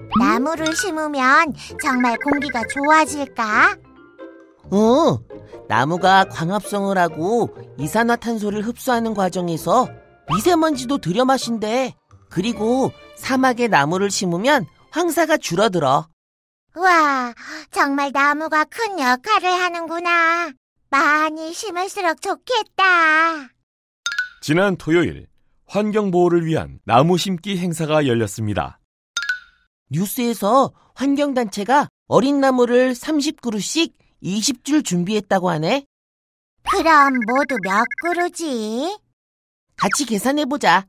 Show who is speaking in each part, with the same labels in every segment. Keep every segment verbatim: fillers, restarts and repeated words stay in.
Speaker 1: 나무를 심으면 정말 공기가 좋아질까?
Speaker 2: 어, 나무가 광합성을 하고 이산화탄소를 흡수하는 과정에서 미세먼지도 들여 마신대. 그리고 사막에 나무를 심으면 황사가 줄어들어.
Speaker 1: 우와, 정말 나무가 큰 역할을 하는구나. 많이 심을수록 좋겠다.
Speaker 3: 지난 토요일, 환경보호를 위한 나무 심기 행사가 열렸습니다.
Speaker 2: 뉴스에서 환경단체가 어린 나무를 삼십 그루씩 이십 줄 준비했다고 하네.
Speaker 1: 그럼 모두 몇 그루지?
Speaker 2: 같이 계산해보자.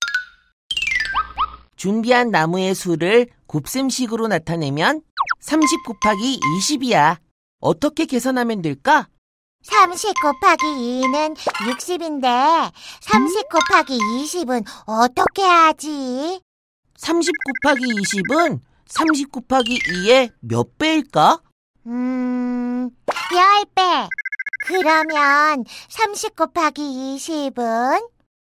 Speaker 2: 준비한 나무의 수를 곱셈식으로 나타내면 삼십 곱하기 이십이야. 어떻게 계산하면 될까?
Speaker 1: 삼십 곱하기 이는 육십인데 삼십 곱하기 이십은 어떻게 하지?
Speaker 2: 삼십 곱하기 이십은 삼십 곱하기 이의 몇 배일까?
Speaker 1: 음, 십 배. 그러면 삼십 곱하기 이십은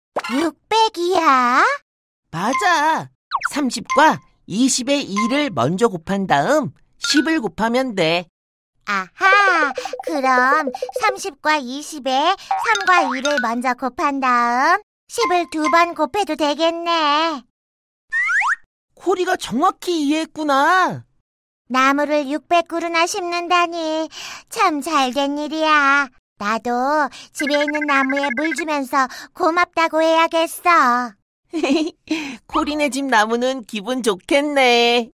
Speaker 1: 육백이야?
Speaker 2: 맞아. 삼십과 이십의 이를 먼저 곱한 다음 십을 곱하면 돼.
Speaker 1: 아하, 그럼 삼십과 이십에 삼과 이를 먼저 곱한 다음 십을 두 번 곱해도 되겠네.
Speaker 2: 코리가 정확히 이해했구나.
Speaker 1: 나무를 육백 그루나 심는다니 참 잘된 일이야. 나도 집에 있는 나무에 물 주면서 고맙다고 해야겠어.
Speaker 2: 코리네 집 나무는 기분 좋겠네.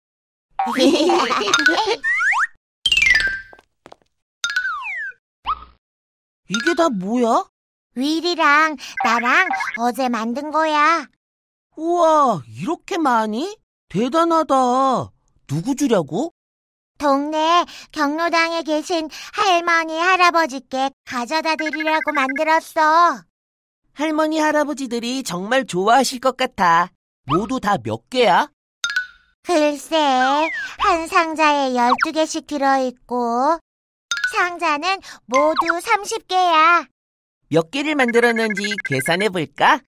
Speaker 2: 이게 다 뭐야?
Speaker 1: 윌이랑 나랑 어제 만든 거야.
Speaker 2: 우와, 이렇게 많이? 대단하다. 누구 주려고?
Speaker 1: 동네 경로당에 계신 할머니, 할아버지께 가져다 드리려고 만들었어.
Speaker 2: 할머니, 할아버지들이 정말 좋아하실 것 같아. 모두 다 몇 개야?
Speaker 1: 글쎄, 한 상자에 열두 개씩 들어있고 상자는 모두 삼십 개야.
Speaker 2: 몇 개를 만들었는지 계산해볼까?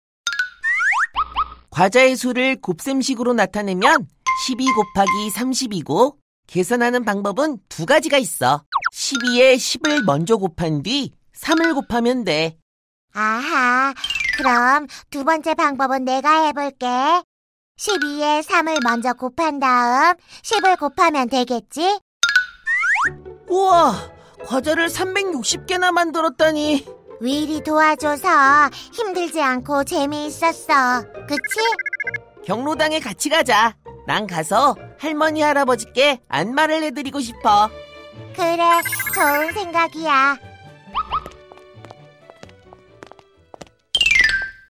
Speaker 2: 과자의 수를 곱셈식으로 나타내면 십이 곱하기 삼십이고 계산하는 방법은 두 가지가 있어. 십이에 십을 먼저 곱한 뒤 삼을 곱하면 돼.
Speaker 1: 아하, 그럼 두 번째 방법은 내가 해볼게. 십이에 삼을 먼저 곱한 다음 십을 곱하면 되겠지?
Speaker 2: 우와, 과자를 삼백육십 개나 만들었다니.
Speaker 1: 윌이 도와줘서 힘들지 않고 재미있었어. 그치?
Speaker 2: 경로당에 같이 가자. 난 가서 할머니, 할아버지께 안마를 해드리고 싶어.
Speaker 1: 그래, 좋은 생각이야.